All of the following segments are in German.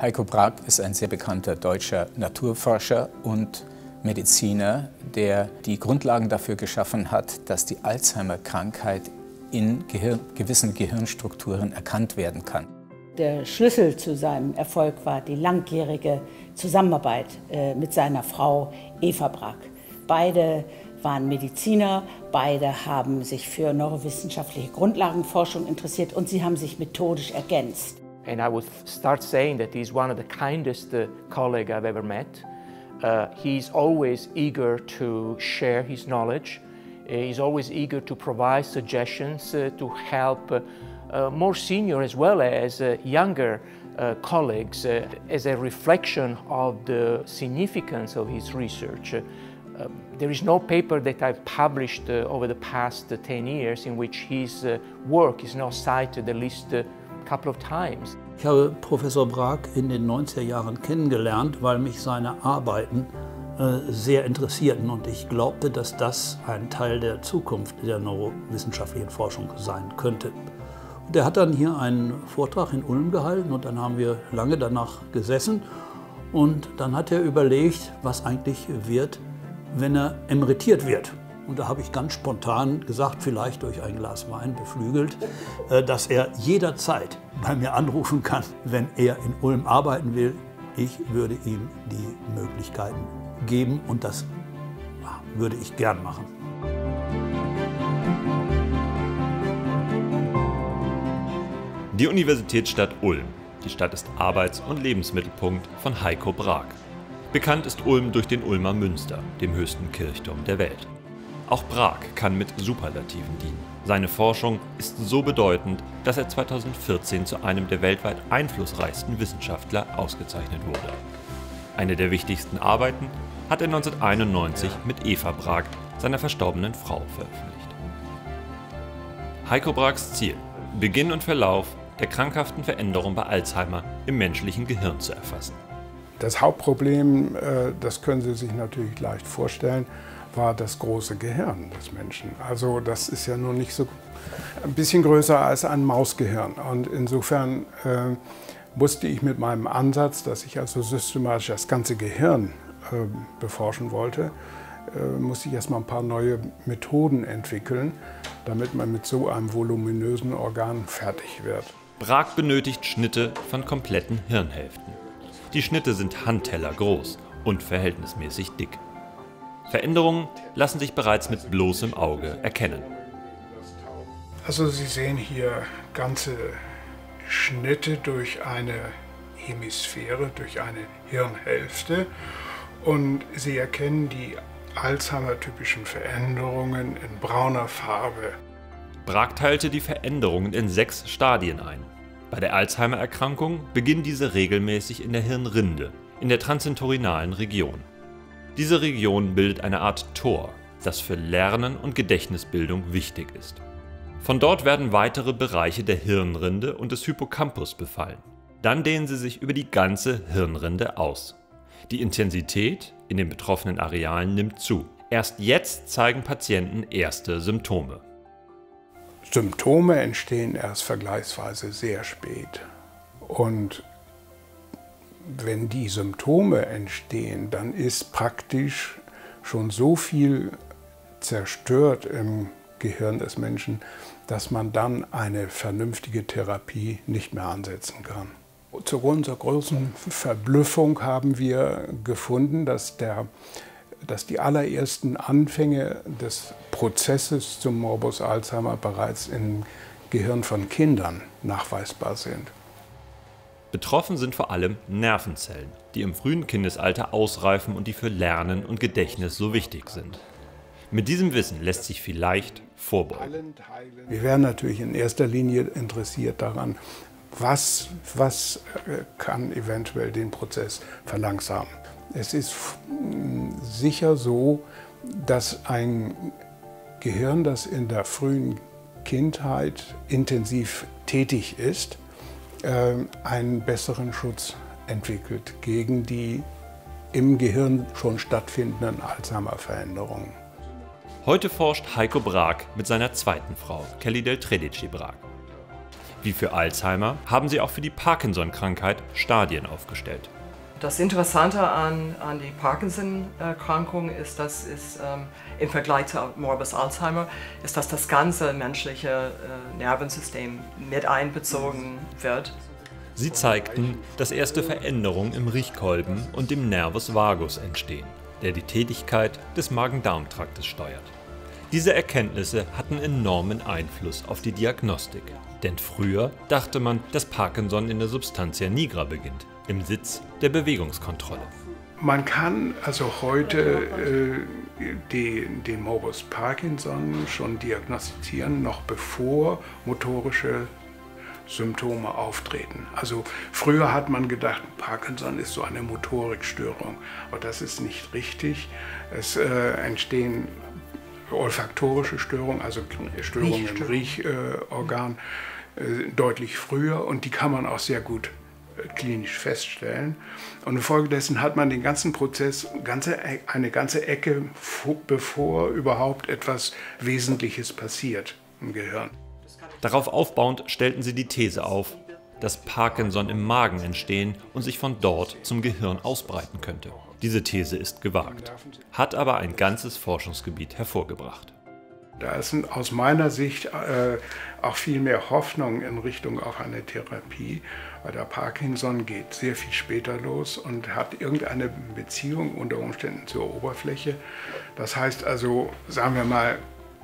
Heiko Braak ist ein sehr bekannter deutscher Naturforscher und Mediziner, der die Grundlagen dafür geschaffen hat, dass die Alzheimer-Krankheit in gewissen Gehirnstrukturen erkannt werden kann. Der Schlüssel zu seinem Erfolg war die langjährige Zusammenarbeit mit seiner Frau Eva Braak. Beide waren Mediziner, beide haben sich für neurowissenschaftliche Grundlagenforschung interessiert und sie haben sich methodisch ergänzt. And I would start saying that he's one of the kindest colleague I've ever met. He's always eager to share his knowledge. He's always eager to provide suggestions to help more senior as well as younger colleagues as a reflection of the significance of his research. There is no paper that I've published over the past 10 years in which his work is not cited at least a couple of times. Ich habe Professor Braak in den 90er Jahren kennengelernt, weil mich seine Arbeiten sehr interessierten und ich glaubte, dass das ein Teil der Zukunft der neurowissenschaftlichen Forschung sein könnte. Und er hat dann hier einen Vortrag in Ulm gehalten und dann haben wir lange danach gesessen und dann hat er überlegt, was eigentlich wird, wenn er emeritiert wird. Und da habe ich ganz spontan gesagt, vielleicht durch ein Glas Wein beflügelt, dass er jederzeit bei mir anrufen kann, wenn er in Ulm arbeiten will. Ich würde ihm die Möglichkeiten geben und das würde ich gern machen. Die Universitätsstadt Ulm. Die Stadt ist Arbeits- und Lebensmittelpunkt von Heiko Braak. Bekannt ist Ulm durch den Ulmer Münster, dem höchsten Kirchturm der Welt. Auch Braak kann mit Superlativen dienen. Seine Forschung ist so bedeutend, dass er 2014 zu einem der weltweit einflussreichsten Wissenschaftler ausgezeichnet wurde. Eine der wichtigsten Arbeiten hat er 1991 mit Eva Braak, seiner verstorbenen Frau, veröffentlicht. Heiko Braaks Ziel: Beginn und Verlauf der krankhaften Veränderung bei Alzheimer im menschlichen Gehirn zu erfassen. Das Hauptproblem, das können Sie sich natürlich leicht vorstellen, war das große Gehirn des Menschen. Also das ist ja nur nicht so ein bisschen größer als ein Mausgehirn. Und insofern musste ich mit meinem Ansatz, dass ich also systematisch das ganze Gehirn beforschen wollte, musste ich erstmal ein paar neue Methoden entwickeln, damit man mit so einem voluminösen Organ fertig wird. Braak benötigt Schnitte von kompletten Hirnhälften. Die Schnitte sind Handteller groß und verhältnismäßig dick. Veränderungen lassen sich bereits mit bloßem Auge erkennen. Also Sie sehen hier ganze Schnitte durch eine Hemisphäre, durch eine Hirnhälfte und Sie erkennen die Alzheimer-typischen Veränderungen in brauner Farbe. Braak teilte die Veränderungen in 6 Stadien ein. Bei der Alzheimer-Erkrankung beginnen diese regelmäßig in der Hirnrinde, in der transentorhinalen Region. Diese Region bildet eine Art Tor, das für Lernen und Gedächtnisbildung wichtig ist. Von dort werden weitere Bereiche der Hirnrinde und des Hippocampus befallen. Dann dehnen sie sich über die ganze Hirnrinde aus. Die Intensität in den betroffenen Arealen nimmt zu. Erst jetzt zeigen Patienten erste Symptome. Symptome entstehen erst vergleichsweise sehr spät. Und wenn die Symptome entstehen, dann ist praktisch schon so viel zerstört im Gehirn des Menschen, dass man dann eine vernünftige Therapie nicht mehr ansetzen kann. Zu unserer großen Verblüffung haben wir gefunden, dass die allerersten Anfänge des Prozesses zum Morbus Alzheimer bereits im Gehirn von Kindern nachweisbar sind. Betroffen sind vor allem Nervenzellen, die im frühen Kindesalter ausreifen und die für Lernen und Gedächtnis so wichtig sind. Mit diesem Wissen lässt sich vielleicht vorbeugen. Wir wären natürlich in erster Linie interessiert daran, was kann eventuell den Prozess verlangsamen. Es ist sicher so, dass ein Gehirn, das in der frühen Kindheit intensiv tätig ist, einen besseren Schutz entwickelt gegen die im Gehirn schon stattfindenden Alzheimer-Veränderungen. Heute forscht Heiko Braak mit seiner zweiten Frau, Kelly Del Tredici Braak. Wie für Alzheimer haben sie auch für die Parkinson-Krankheit Stadien aufgestellt. Das Interessante an die Parkinson-Erkrankung ist, dass im Vergleich zu Morbus Alzheimer, ist, dass das ganze menschliche Nervensystem mit einbezogen wird. Sie zeigten, dass erste Veränderungen im Riechkolben und dem Nervus vagus entstehen, der die Tätigkeit des Magen-Darm-Traktes steuert. Diese Erkenntnisse hatten enormen Einfluss auf die Diagnostik. Denn früher dachte man, dass Parkinson in der Substantia nigra beginnt, im Sitz der Bewegungskontrolle. Man kann also heute den Morbus Parkinson schon diagnostizieren, noch bevor motorische Symptome auftreten. Also früher hat man gedacht, Parkinson ist so eine Motorikstörung, aber das ist nicht richtig. Es entstehen olfaktorische Störungen, also Störungen im Riechorgan, deutlich früher, und die kann man auch sehr gut klinisch feststellen. Und infolgedessen hat man den ganzen Prozess, eine ganze Ecke, bevor überhaupt etwas Wesentliches passiert im Gehirn. Darauf aufbauend stellten sie die These auf, dass Parkinson im Magen entstehen und sich von dort zum Gehirn ausbreiten könnte. Diese These ist gewagt, hat aber ein ganzes Forschungsgebiet hervorgebracht. Da ist aus meiner Sicht auch viel mehr Hoffnung in Richtung auf eine Therapie, weil der Parkinson geht sehr viel später los und hat irgendeine Beziehung unter Umständen zur Oberfläche. Das heißt also, sagen wir mal,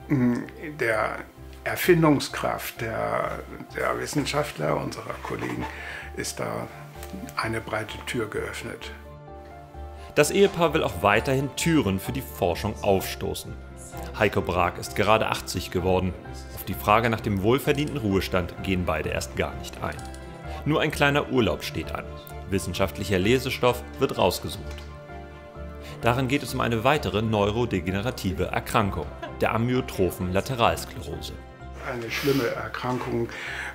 der Erfindungskraft der Wissenschaftler, unserer Kollegen, ist da eine breite Tür geöffnet. Das Ehepaar will auch weiterhin Türen für die Forschung aufstoßen. Heiko Braak ist gerade 80 geworden. Auf die Frage nach dem wohlverdienten Ruhestand gehen beide erst gar nicht ein. Nur ein kleiner Urlaub steht an. Wissenschaftlicher Lesestoff wird rausgesucht. Darin geht es um eine weitere neurodegenerative Erkrankung, der amyotrophen Lateralsklerose. Eine schlimme Erkrankung.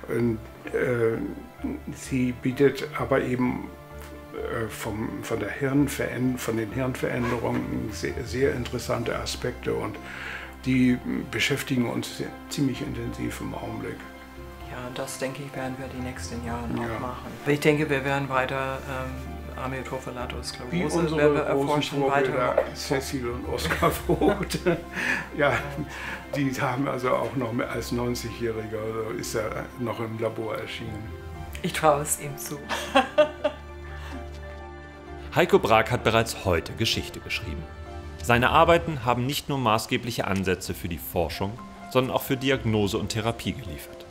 Sie bietet aber eben von den Hirnveränderungen sehr interessante Aspekte, und die beschäftigen uns ziemlich intensiv im Augenblick. Ja, das denke ich, werden wir die nächsten Jahre auch machen. Ich denke, wir werden weiter amyotrophe Lateralsklerose, wie unsere großen Vorbilder Cecil und Oskar Vogt. Ja, die haben also auch noch als 90-Jähriger, also ist er noch im Labor erschienen. Ich traue es ihm zu. Heiko Braak hat bereits heute Geschichte geschrieben. Seine Arbeiten haben nicht nur maßgebliche Ansätze für die Forschung, sondern auch für Diagnose und Therapie geliefert.